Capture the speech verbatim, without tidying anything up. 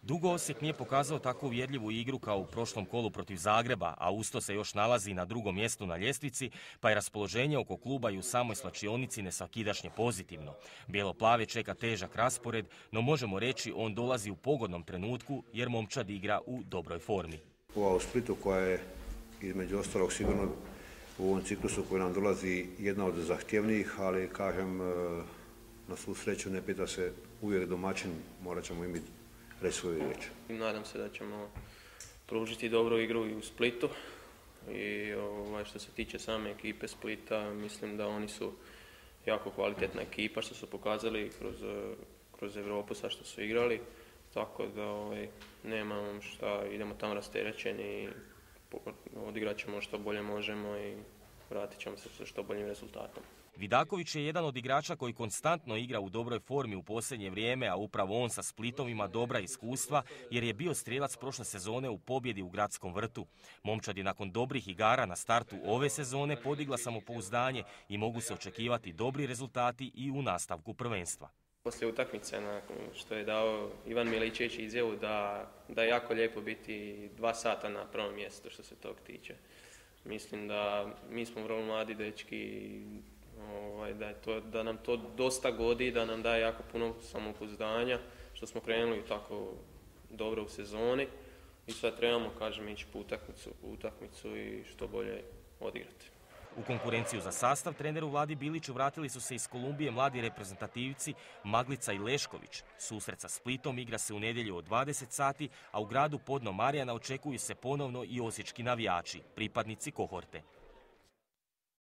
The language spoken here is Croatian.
Dugo Osijek nije pokazao tako uvjerljivu igru kao u prošlom kolu protiv Zagreba, a usto se još nalazi na drugom mjestu na ljestvici, pa je raspoloženje oko kluba i u samoj slačionici nesvakidašnje pozitivno. Bijelo-plave čeka težak raspored, no možemo reći on dolazi u pogodnom trenutku jer momčad igra u dobroj formi. Ova u Splitu koja je između ostalog sigurno u ovom ciklusu koji nam dolazi jedna od zahtjevnijih, ali kažem na svu sreću ne pita se uvijek domaćin, morat ćemo imati reći svoju riječ. Nadam se da ćemo pružiti dobru igru i u Splitu i ovaj, što se tiče same ekipe Splita, mislim da oni su jako kvalitetna ekipa što su pokazali kroz, kroz Europu sa što su igrali, tako da ovaj, nemamo šta, idemo tamo rasterećeni i odigrat ćemo što bolje možemo i vratit ćemo se sa što boljim rezultatom. Vidaković je jedan od igrača koji konstantno igra u dobroj formi u posljednje vrijeme, a upravo on sa Splitom ima dobra iskustva jer je bio strijelac prošle sezone u pobjedi u Gradskom vrtu. Momčad je nakon dobrih igara na startu ove sezone podigla samopouzdanje i mogu se očekivati dobri rezultati i u nastavku prvenstva. Poslije utakmice, nakon što je dao Ivan Miličević izjavu da, da je jako lijepo biti dva sata na prvom mjestu što se tog tiče. Mislim da mi smo vrlo mladi dečki, ovaj, da, je to, da nam to dosta godi, da nam daje jako puno samopouzdanja, što smo krenuli tako dobro u sezoni i sad trebamo, kažem, ići po utakmicu, po utakmicu i što bolje odigrati. U konkurenciju za sastav treneru Vladi Biliću vratili su se iz Kolumbije mladi reprezentativci Maglica i Lešković. Susret sa Splitom igra se u nedjelju od dvadeset sati, a u gradu Podno Marjana očekuju se ponovno i osječki navijači, pripadnici kohorte.